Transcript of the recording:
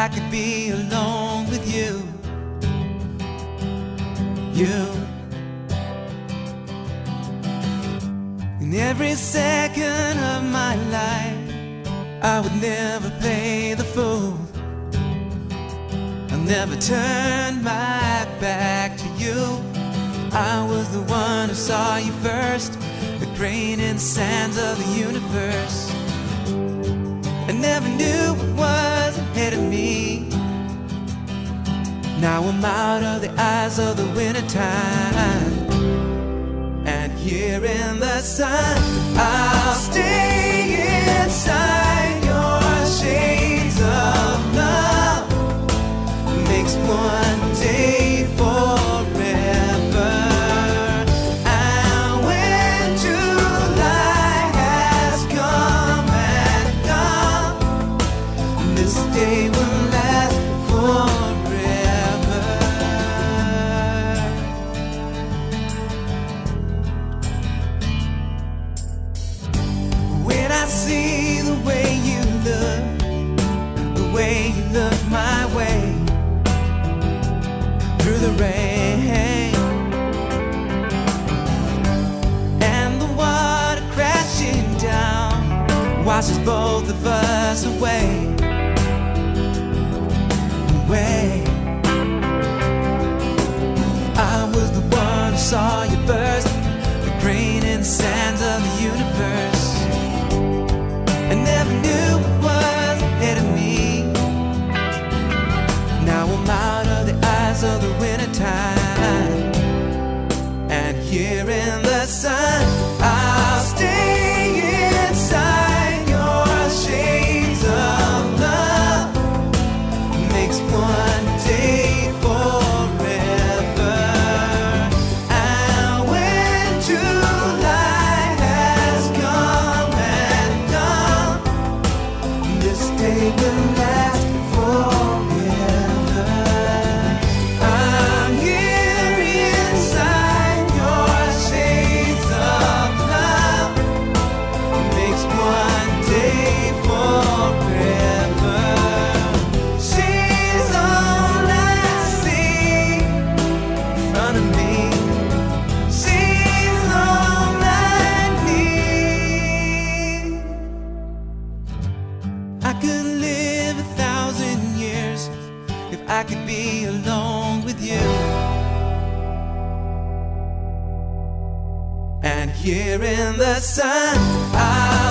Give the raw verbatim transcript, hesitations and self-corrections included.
I could be alone with you, you. In every second of my life, I would never play the fool. I'll never turn my back to you. I was the one who saw you first, the grain in the sands of the universe. I never knew what was ahead of me. Now I'm out of the eyes of the wintertime, and here in the sun, I'll stay inside your shades of love. Makes one day forever. And when July has come and gone, this day will last forever. When I see the way you look, the way you look my way, through the rain, and the water crashing down washes both of us away, away. I was the one who saw you first, the grain in the sands of the universe. I never knew what was ahead of me. Now I'm out of the eyes of the wintertime, and here in the sun, I'll stay inside your shades of love. Makes one day forever. And when July has come and gone, this day will last forever. I'm here inside your shades of love. Makes one day forever. She's all I see in front of me. She's all I need. I could live a thousand years if I could be alone with you. And here in the sun, I